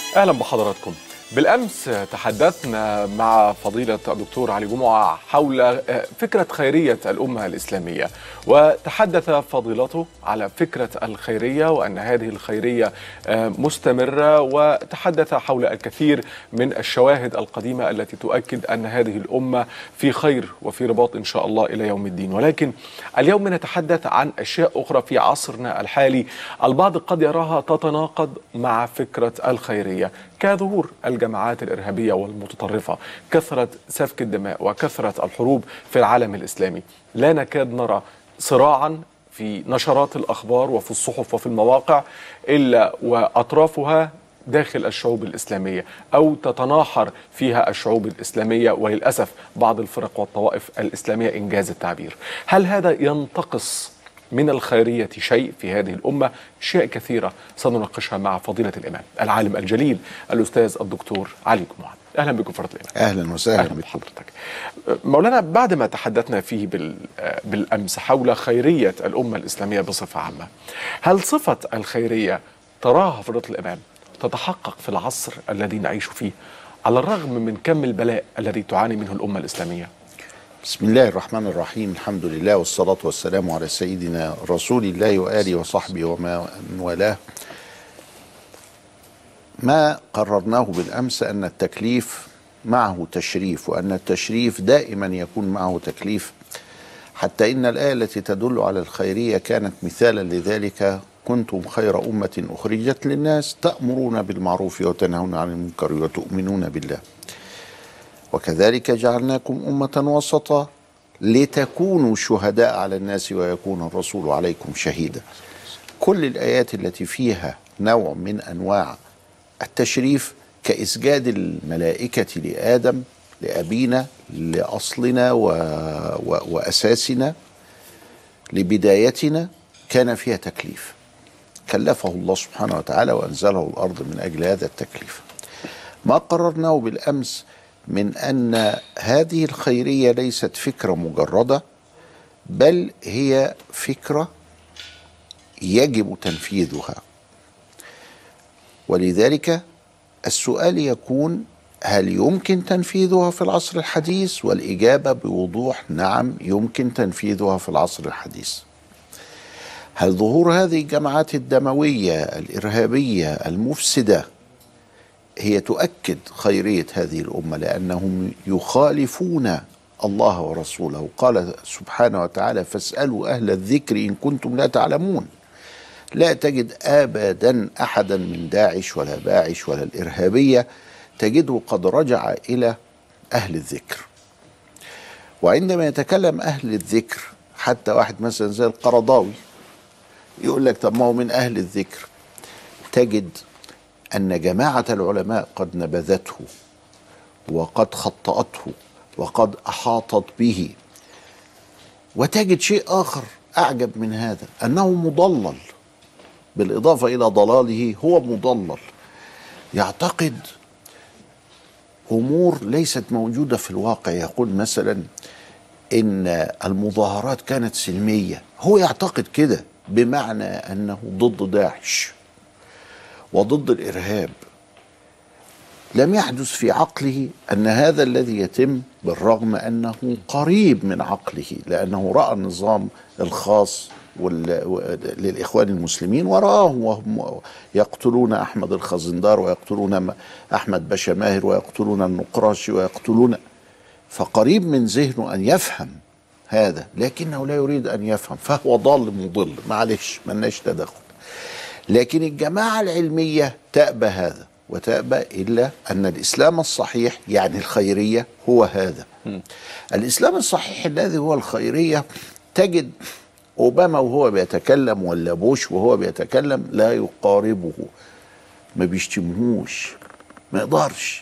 أهلا بحضراتكم. بالأمس تحدثنا مع فضيلة الدكتور علي جمعة حول فكرة خيرية الأمة الإسلامية، وتحدث فضيلته على فكرة الخيرية وأن هذه الخيرية مستمرة، وتحدث حول الكثير من الشواهد القديمة التي تؤكد أن هذه الأمة في خير وفي رباط إن شاء الله إلى يوم الدين. ولكن اليوم نتحدث عن أشياء أخرى في عصرنا الحالي البعض قد يراها تتناقض مع فكرة الخيرية، كظهور الجماعات الإرهابية والمتطرفة، كثرة سفك الدماء وكثرة الحروب في العالم الإسلامي. لا نكاد نرى صراعا في نشرات الأخبار وفي الصحف وفي المواقع إلا وأطرافها داخل الشعوب الإسلامية أو تتناحر فيها الشعوب الإسلامية، وللأسف بعض الفرق والطوائف الإسلامية إنجاز التعبير. هل هذا ينتقص من الخيرية شيء في هذه الأمة؟ أشياء كثيرة سنناقشها مع فضيلة الإمام العالم الجليل الأستاذ الدكتور علي جمعة. أهلا بكم فضيلة الإمام. أهلا وسهلا بحضرتك. مولانا، بعد ما تحدثنا فيه بالأمس حول خيرية الأمة الإسلامية بصفة عامة، هل صفة الخيرية تراها فضيلة الإمام تتحقق في العصر الذي نعيش فيه على الرغم من كم البلاء الذي تعاني منه الأمة الإسلامية؟ بسم الله الرحمن الرحيم، الحمد لله والصلاة والسلام على سيدنا رسول الله وآله وصحبه وما والاه. ما قررناه بالأمس أن التكليف معه تشريف، وأن التشريف دائما يكون معه تكليف، حتى إن الآية التي تدل على الخيرية كانت مثالا لذلك: كنتم خير أمة أخرجت للناس تأمرون بالمعروف وتنهون عن المنكر وتؤمنون بالله وكذلك جعلناكم أمة وسطا لتكونوا شهداء على الناس ويكون الرسول عليكم شهيدا. كل الآيات التي فيها نوع من أنواع التشريف كإسجاد الملائكة لآدم، لأبينا، لأصلنا وأساسنا، لبدايتنا، كان فيها تكليف كلفه الله سبحانه وتعالى وأنزله الأرض من أجل هذا التكليف. ما قررناه بالأمس من أن هذه الخيرية ليست فكرة مجردة، بل هي فكرة يجب تنفيذها. ولذلك السؤال يكون: هل يمكن تنفيذها في العصر الحديث؟ والإجابة بوضوح: نعم، يمكن تنفيذها في العصر الحديث. هل ظهور هذه الجماعات الدموية الإرهابية المفسدة هي تؤكد خيرية هذه الأمة؟ لأنهم يخالفون الله ورسوله. قال سبحانه وتعالى: فاسألوا أهل الذكر إن كنتم لا تعلمون. لا تجد أبدا أحدا من داعش ولا باعش ولا الإرهابية تجده قد رجع إلى أهل الذكر. وعندما يتكلم أهل الذكر، حتى واحد مثلا زي القرضاوي يقول لك: طب ما هو من أهل الذكر. تجد أن جماعة العلماء قد نبذته وقد خطأته وقد أحاطت به. وتجد شيء آخر أعجب من هذا، أنه مضلل، بالإضافة إلى ضلاله هو مضلل، يعتقد أمور ليست موجودة في الواقع. يقول مثلا إن المظاهرات كانت سلمية، هو يعتقد كده، بمعنى أنه ضد داعش وضد الإرهاب. لم يحدث في عقله أن هذا الذي يتم، بالرغم أنه قريب من عقله، لأنه رأى النظام الخاص للإخوان المسلمين ورآه وهم يقتلون أحمد الخزندار ويقتلون أحمد باشا ماهر ويقتلون النقراشي ويقتلون، فقريب من ذهنه أن يفهم هذا، لكنه لا يريد أن يفهم، فهو ضال مضل. معلش، ملناش تدخل. لكن الجماعة العلمية تأبى هذا، وتأبى إلا أن الإسلام الصحيح، يعني الخيرية، هو هذا. الإسلام الصحيح الذي هو الخيرية، تجد أوباما وهو بيتكلم ولا بوش وهو بيتكلم لا يقاربه، ما بيشتمهوش، ما يقدرش.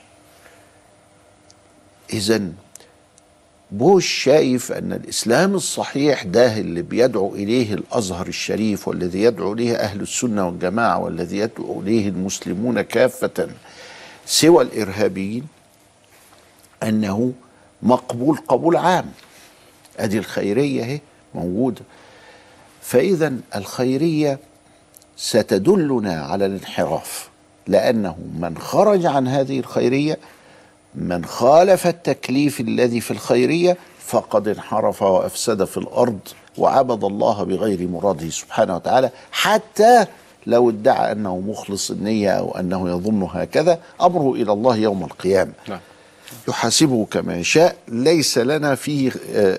إذن بوش شايف أن الإسلام الصحيح ده اللي بيدعو إليه الأزهر الشريف، والذي يدعو إليه أهل السنة والجماعة، والذي يدعو إليه المسلمون كافة سوى الإرهابيين، أنه مقبول قبول عام. أدي الخيرية هي موجودة. فإذا الخيرية ستدلنا على الانحراف، لأنه من خرج عن هذه الخيرية، من خالف التكليف الذي في الخيرية، فقد انحرف وأفسد في الأرض وعبد الله بغير مراده سبحانه وتعالى، حتى لو ادعى أنه مخلص النية أو أنه يظن هكذا. أمره إلى الله يوم القيامة، يحاسبه كما يشاء، ليس لنا فيه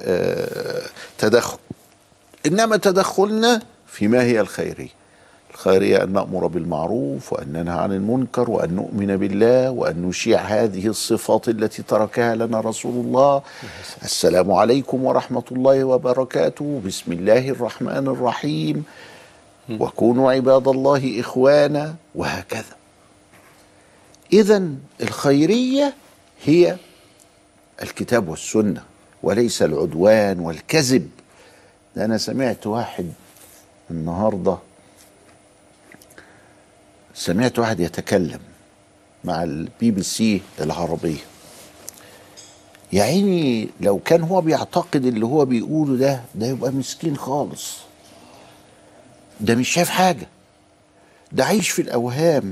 تدخل، إنما تدخلنا فيما هي الخيرية. الخيرية أن نأمر بالمعروف وأن ننهى عن المنكر وأن نؤمن بالله وأن نشيع هذه الصفات التي تركها لنا رسول الله. السلام عليكم ورحمة الله وبركاته، بسم الله الرحمن الرحيم، وكونوا عباد الله إخوانا، وهكذا. إذن الخيرية هي الكتاب والسنة وليس العدوان والكذب. ده أنا سمعت واحد النهاردة، سمعت واحد يتكلم مع الBBC العربية، يا عيني لو كان هو بيعتقد اللي هو بيقوله ده يبقى مسكين خالص، ده مش شايف حاجة، ده عايش في الأوهام.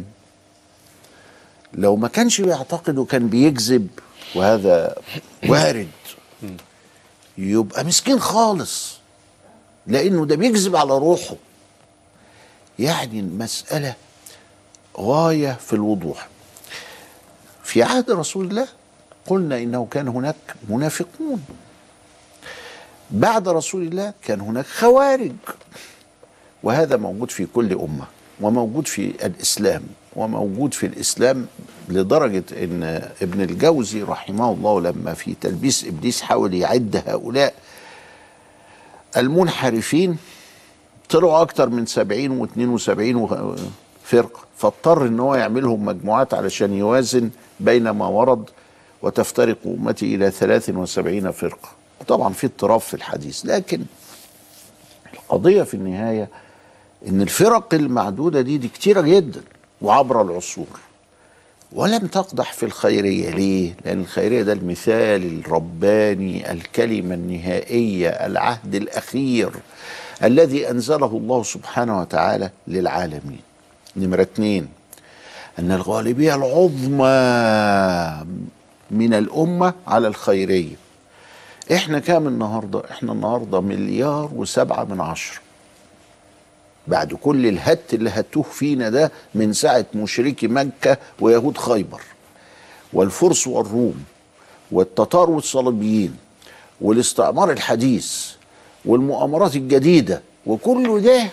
لو ما كانش بيعتقد وكان بيكذب، وهذا وارد، يبقى مسكين خالص، لأنه ده بيكذب على روحه. يعني المسألة غاية في الوضوح. في عهد رسول الله قلنا إنه كان هناك منافقون، بعد رسول الله كان هناك خوارج، وهذا موجود في كل أمة، وموجود في الإسلام، وموجود في الإسلام لدرجة إن ابن الجوزي رحمه الله لما في تلبيس إبليس حاول يعد هؤلاء المنحرفين، طلعوا أكتر من 70 و72 فرقة، فاضطر إن هو يعملهم مجموعات علشان يوازن بين ما ورد، وتفترق أمتي إلى 73 فرقة. طبعا في اضطراب في الحديث، لكن القضية في النهاية إن الفرق المعدودة دي كتيرة جدا وعبر العصور، ولم تقدح في الخيرية. ليه؟ لأن الخيرية ده المثال الرباني، الكلمة النهائية، العهد الأخير الذي أنزله الله سبحانه وتعالى للعالمين. نمرة 2، أن الغالبية العظمى من الأمة على الخيرية. إحنا كام النهاردة؟ إحنا النهاردة 1.7 بعد كل الهت اللي هتوه فينا ده من ساعة مشركي مكة ويهود خيبر والفرس والروم والتتار والصليبيين والاستعمار الحديث والمؤامرات الجديدة، وكل ده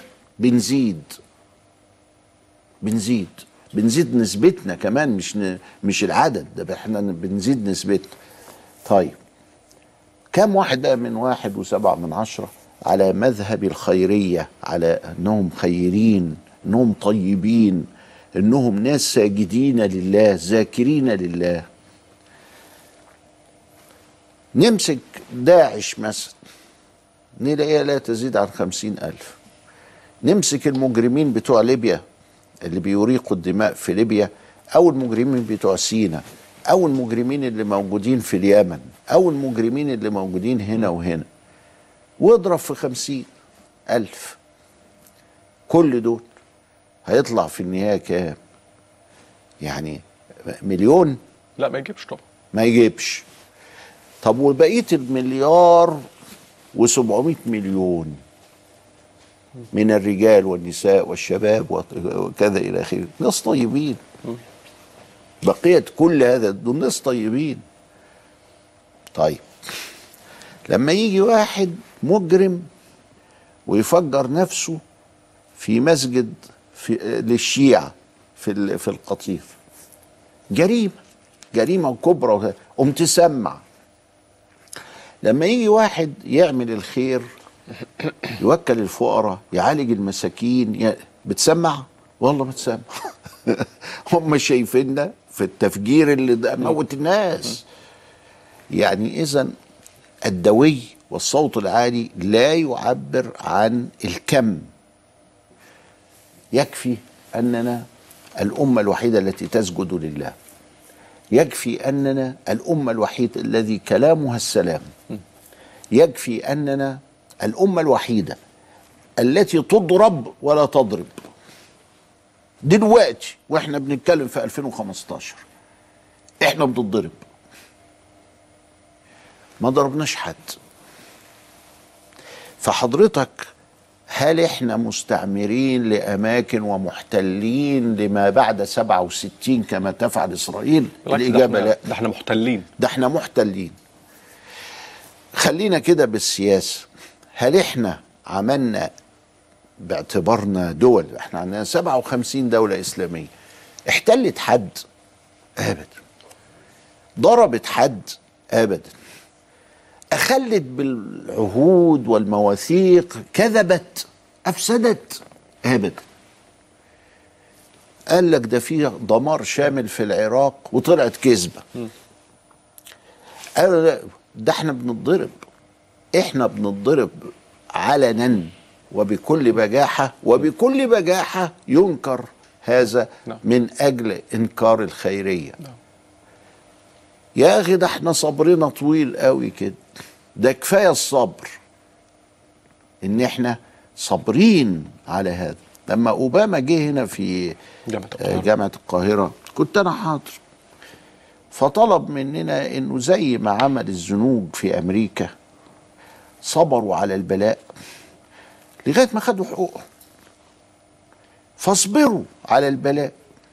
بنزيد نسبتنا كمان، مش العدد ده، احنا بنزيد نسبتنا. طيب كم واحد بقى من 1.7 على مذهب الخيرية، على انهم خيرين، انهم طيبين، انهم ناس ساجدين لله ذاكرين لله؟ نمسك داعش مثلا نلاقيها لا تزيد عن 50,000. نمسك المجرمين بتوع ليبيا اللي بيريقوا الدماء في ليبيا، أو المجرمين بتوع سيناء، أو المجرمين اللي موجودين في اليمن، أو المجرمين اللي موجودين هنا وهنا، واضرب في 50,000. كل دول هيطلع في النهاية كام؟ يعني 1,000,000؟ لا ما يجيبش طبعا، ما يجيبش. طب وبقية 1,700,000,000 من الرجال والنساء والشباب وكذا إلى آخره، ناس طيبين. بقية كل هذا دول ناس طيبين. طيب لما يجي واحد مجرم ويفجر نفسه في مسجد للشيعة في القطيف، جريمة كبرى، تسمع. لما يجي واحد يعمل الخير، يوكل الفقراء، يعالج المساكين، بتسمع؟ والله بتسمع. هم شايفيننا في التفجير اللي ده موت الناس. يعني إذن الدوي والصوت العالي لا يعبر عن الكم. يكفي أننا الأمة الوحيدة التي تسجد لله، يكفي أننا الأمة الوحيدة الذي كلامها السلام، يكفي أننا الأمة الوحيدة التي تضرب ولا تضرب. دلوقتي واحنا بنتكلم في 2015 احنا بنضرب، ما ضربناش حد. فحضرتك هل احنا مستعمرين لأماكن ومحتلين لما بعد 67 كما تفعل إسرائيل؟ الإجابة لا. ده احنا محتلين. ده احنا محتلين. خلينا كده بالسياسة، هل احنا عملنا باعتبارنا دول، احنا عندنا 57 دولة إسلامية، احتلت حد؟ أبدا. ضربت حد؟ أبدا. أخلت بالعهود والمواثيق؟ كذبت؟ أفسدت؟ أبدا. قال لك ده فيه دمار شامل في العراق وطلعت كذبة. قالوا لا، ده احنا بنضرب، احنا بنضرب علنا وبكل بجاحة، وبكل بجاحة ينكر هذا من أجل إنكار الخيرية. يا أخي ده احنا صبرنا طويل قوي كده، ده كفاية الصبر إن احنا صابرين على هذا. لما أوباما جه هنا في جامعة القاهرة كنت أنا حاضر، فطلب مننا إنه زي ما عمل الزنوج في أمريكا صبروا على البلاء لغاية ما خدوا حقوقهم، فاصبروا على البلاء.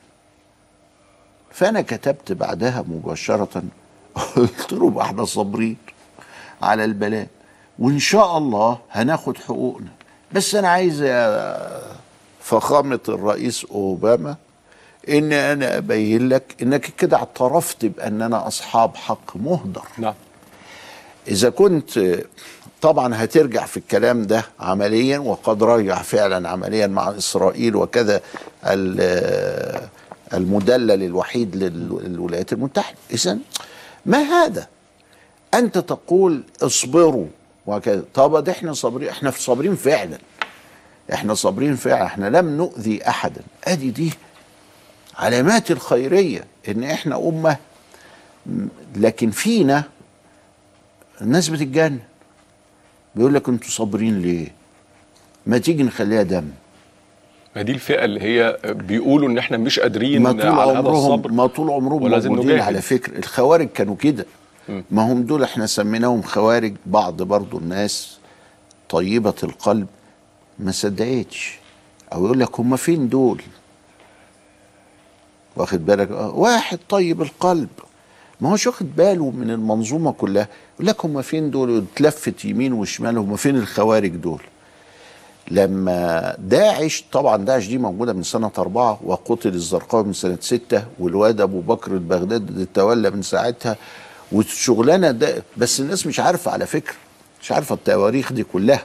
فأنا كتبت بعدها مباشرة قلت له بقى احنا صابرين على البلاء وإن شاء الله هناخد حقوقنا، بس أنا عايز يا فخامة الرئيس أوباما إن أنا أبين لك إنك كده اعترفت بأننا أصحاب حق مهدر. نعم. إذا كنت طبعا هترجع في الكلام ده عمليا، وقد رجع فعلا عمليا مع إسرائيل، وكذا المدلل الوحيد للولايات المتحدة. إذن ما هذا؟ أنت تقول اصبروا وكذا. طب ده احنا صابرين، احنا صابرين فعلا، احنا صابرين فعلا، احنا لم نؤذي أحدا. أدي دي علامات الخيرية، إن احنا أمة، لكن فينا الناس بتتجنن، بيقول لك انتوا صابرين ليه؟ ما تيجي نخليها دم. ما دي الفئة اللي هي بيقولوا ان احنا مش قادرين على هذا الصبر، ما طول عمرهم موجودين. على فكرة الخوارج كانوا كده، ما هم دول احنا سميناهم خوارج. بعض برضو الناس طيبة القلب ما صدقتش، او يقول لك هم فين دول؟ واخد بالك؟ واحد طيب القلب ما هوش واخد باله من المنظومة كلها، يقول لك هم فين دول؟ وتلفت يمين وشمال، هم فين الخوارج دول؟ لما داعش، طبعا داعش دي موجودة من سنة 4، وقتل الزرقاوي من سنة 6، والواد أبو بكر البغدادي تولى من ساعتها، والشغلانة ده. بس الناس مش عارفة على فكرة، مش عارفة التواريخ دي كلها،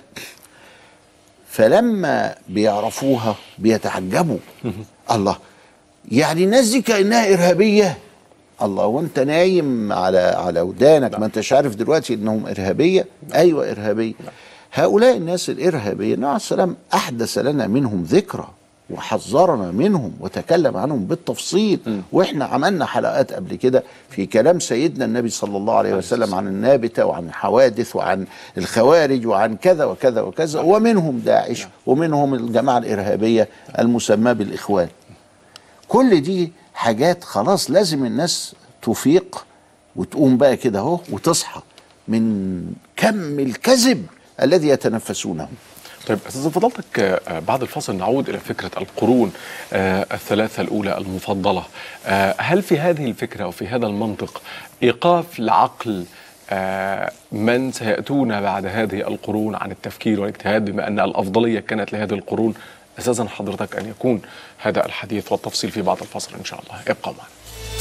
فلما بيعرفوها بيتعجبوا. الله، يعني الناس دي كأنها إرهابية؟ الله، وانت نايم على ودانك؟ ما انتش عارف دلوقتي انهم إرهابية؟ ايوه إرهابية. هؤلاء الناس الإرهابية النبي عليه السلام أحدث لنا منهم ذكرى وحذرنا منهم وتكلم عنهم بالتفصيل. واحنا عملنا حلقات قبل كده في كلام سيدنا النبي صلى الله عليه وسلم عن النابتة وعن الحوادث وعن الخوارج وعن كذا وكذا وكذا، ومنهم داعش ومنهم الجماعة الإرهابية المسماة بالإخوان. كل دي حاجات خلاص لازم الناس تفيق وتقوم بقى كده اهو وتصحى من كم الكذب الذي يتنفسونه. طيب أستاذ فضلتك، بعد الفصل نعود إلى فكرة القرون الثلاثة الأولى المفضلة. هل في هذه الفكرة أو في هذا المنطق إيقاف لعقل من سيأتون بعد هذه القرون عن التفكير والاجتهاد، بما أن الأفضلية كانت لهذه القرون؟ أساسا حضرتك أن يكون هذا الحديث والتفصيل في بعد الفصل إن شاء الله. ابقوا معنا.